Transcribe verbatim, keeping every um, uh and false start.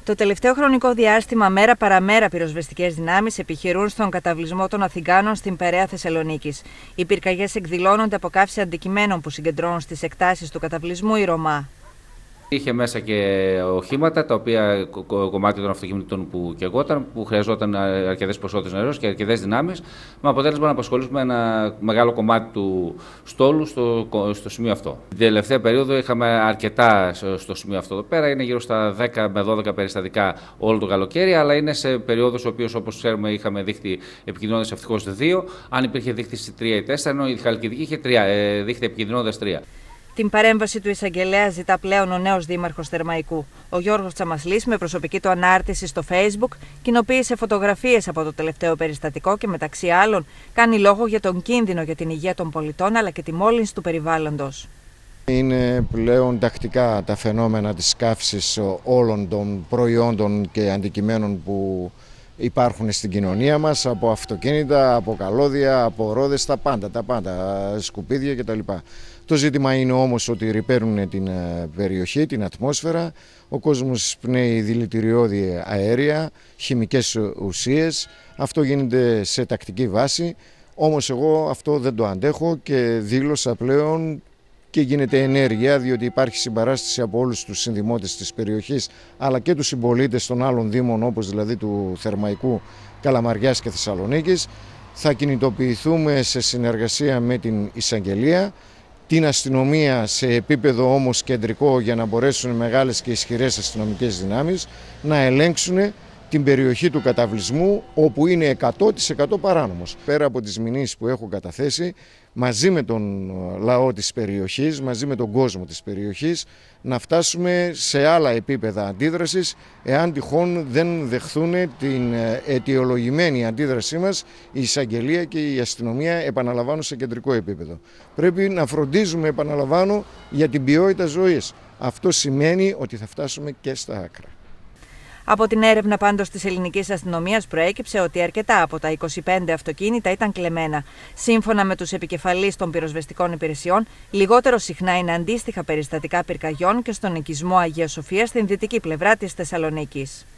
Το τελευταίο χρονικό διάστημα, μέρα παραμέρα, πυροσβεστικές δυνάμεις επιχειρούν στον καταβλισμό των Αθηγάνων στην Περαία Θεσσαλονίκης. Οι πυρκαγιές εκδηλώνονται από καύση αντικειμένων που συγκεντρώνουν στις εκτάσεις του καταβλισμού η Ρωμά. Είχε μέσα και οχήματα, τα οποία κομμάτι των αυτοκινήτων που καιγόταν, που χρειαζόταν αρκετές ποσότητες νερός και αρκετές δυνάμεις, με αποτέλεσμα να απασχολήσουμε ένα μεγάλο κομμάτι του στόλου στο, στο σημείο αυτό. Την τελευταία περίοδο είχαμε αρκετά στο σημείο αυτό εδώ πέρα, είναι γύρω στα δέκα με δώδεκα περιστατικά όλο το καλοκαίρι, αλλά είναι σε περίοδους, όπως ξέρουμε, είχαμε δίχτυ επικινδυνότητας ευτυχώς δύο, αν υπήρχε δίχτυ τρία ή τέσσερα, ενώ η Χαλκιδική είχε τρία, δίχτυ επικινδυνότητας τρία. Την παρέμβαση του εισαγγελέα ζητά πλέον ο νέος δήμαρχος Θερμαϊκού. Ο Γιώργος Τσαμασλής, με προσωπική του ανάρτηση στο Facebook, κοινοποίησε φωτογραφίες από το τελευταίο περιστατικό και, μεταξύ άλλων, κάνει λόγο για τον κίνδυνο για την υγεία των πολιτών αλλά και τη μόλυνση του περιβάλλοντος. Είναι πλέον τακτικά τα φαινόμενα της καύσης όλων των προϊόντων και αντικειμένων που υπάρχουν στην κοινωνία μας, από αυτοκίνητα, από καλώδια, από ρόδες, τα πάντα, τα πάντα, σκουπίδια κτλ. Το ζήτημα είναι όμως ότι ρυπαίνουν την περιοχή, την ατμόσφαιρα, ο κόσμος πνέει δηλητηριώδη αέρια, χημικές ουσίες, αυτό γίνεται σε τακτική βάση, όμως εγώ αυτό δεν το αντέχω και δήλωσα πλέον και γίνεται ενέργεια, διότι υπάρχει συμπαράσταση από όλους τους συνδημότες της περιοχής αλλά και τους συμπολίτες των άλλων δήμων, όπως δηλαδή του Θερμαϊκού, Καλαμαριάς και Θεσσαλονίκης. Θα κινητοποιηθούμε σε συνεργασία με την εισαγγελία, την αστυνομία σε επίπεδο όμως κεντρικό, για να μπορέσουν μεγάλες και ισχυρές αστυνομικές δυνάμεις να ελέγξουν την περιοχή του καταβλισμού, όπου είναι εκατό τοις εκατό παράνομος. Πέρα από τις μηνύσεις που έχω καταθέσει, μαζί με τον λαό της περιοχής, μαζί με τον κόσμο της περιοχής, να φτάσουμε σε άλλα επίπεδα αντίδρασης, εάν τυχόν δεν δεχθούν την αιτιολογημένη αντίδρασή μας η εισαγγελία και η αστυνομία, επαναλαμβάνω, σε κεντρικό επίπεδο. Πρέπει να φροντίζουμε, επαναλαμβάνω, για την ποιότητα ζωής. Αυτό σημαίνει ότι θα φτάσουμε και στα άκρα. Από την έρευνα πάντως της ελληνικής αστυνομίας προέκυψε ότι αρκετά από τα είκοσι πέντε αυτοκίνητα ήταν κλεμμένα. Σύμφωνα με τους επικεφαλείς των πυροσβεστικών υπηρεσιών, λιγότερο συχνά είναι αντίστοιχα περιστατικά πυρκαγιών και στον οικισμό Αγία Σοφία στην δυτική πλευρά της Θεσσαλονίκης.